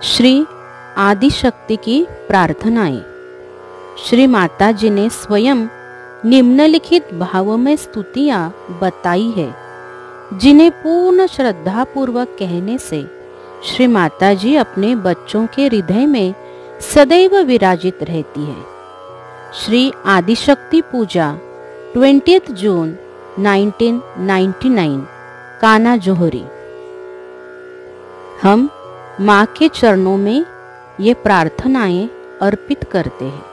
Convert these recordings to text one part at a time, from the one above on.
श्री आदिशक्ति की प्रार्थनाएं। श्री माता जी ने स्वयं निम्नलिखित भावमय स्तुतियां बताई है, जिन्हें पूर्ण श्रद्धा पूर्वक कहने से श्री माता जी अपने बच्चों के हृदय में सदैव विराजित रहती है। श्री आदिशक्ति पूजा 20 जून 1999, कान्हा जोहरी। हम माँ के चरणों में ये प्रार्थनाएं अर्पित करते हैं।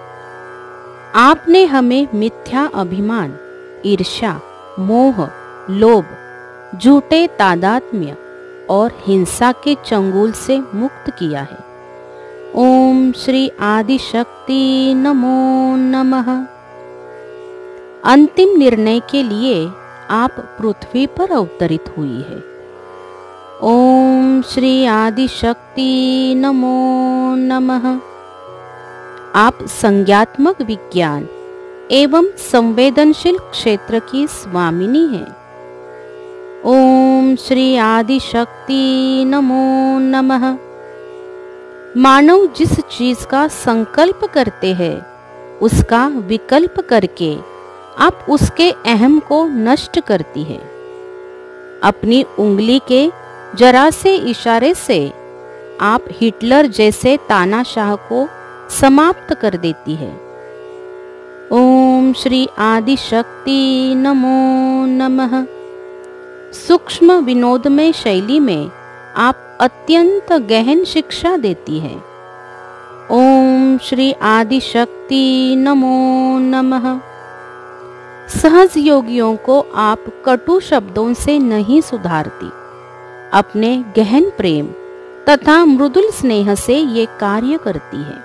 आपने हमें मिथ्या अभिमान, ईर्ष्या, मोह, लोभ, झूठे तादात्म्य और हिंसा के चंगुल से मुक्त किया है। ओम श्री आदिशक्ति नमो नमः। अंतिम निर्णय के लिए आप पृथ्वी पर अवतरित हुई है। ओम श्री आदिशक्ति नमो नमः। आप संज्ञात्मक विज्ञान एवं संवेदनशील क्षेत्र की स्वामिनी हैं। ओम श्री आदिशक्ति नमो नमः। मानव जिस चीज का संकल्प करते हैं, उसका विकल्प करके आप उसके अहम को नष्ट करती है। अपनी उंगली के जरा से इशारे से आप हिटलर जैसे तानाशाह को समाप्त कर देती है। ओम श्री आदिशक्ति नमो नमः। सूक्ष्म विनोदमय शैली में आप अत्यंत गहन शिक्षा देती है। ओम श्री आदिशक्ति नमो नमः। सहज योगियों को आप कटु शब्दों से नहीं सुधारती, अपने गहन प्रेम तथा मृदुल स्नेह से ये कार्य करती है।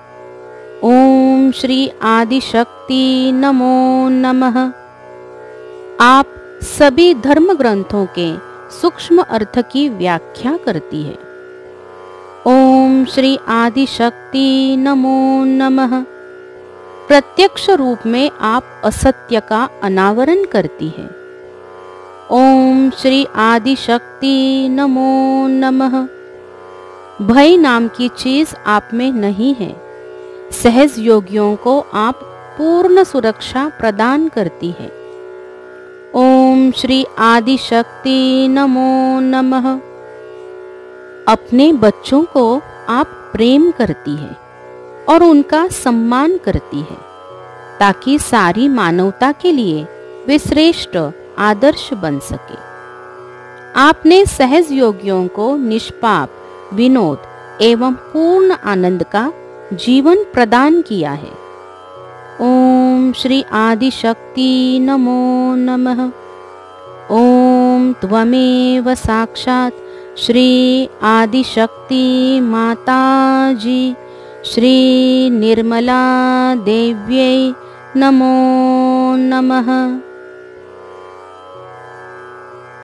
ओम श्री आदिशक्ति नमो नमः। आप सभी धर्म ग्रंथों के सूक्ष्म अर्थ की व्याख्या करती है। ओम श्री आदिशक्ति नमो नमः। प्रत्यक्ष रूप में आप असत्य का अनावरण करती है। ओम श्री आदिशक्ति नमो नमः। भय नाम की चीज आप में नहीं है। सहज योगियों को आप पूर्ण सुरक्षा प्रदान करती है। ओम श्री आदिशक्ति नमो नमः। अपने बच्चों को आप प्रेम करती है और उनका सम्मान करती है, ताकि सारी मानवता के लिए वे श्रेष्ठ आदर्श बन सके। आपने सहज योगियों को निष्पाप, विनोद एवं पूर्ण आनंद का जीवन प्रदान किया है। ओम श्री आदिशक्ति नमो नमः। ओम त्वमेव साक्षात् श्री आदिशक्ति माता जी श्री निर्मला देव्यै नमो नमः।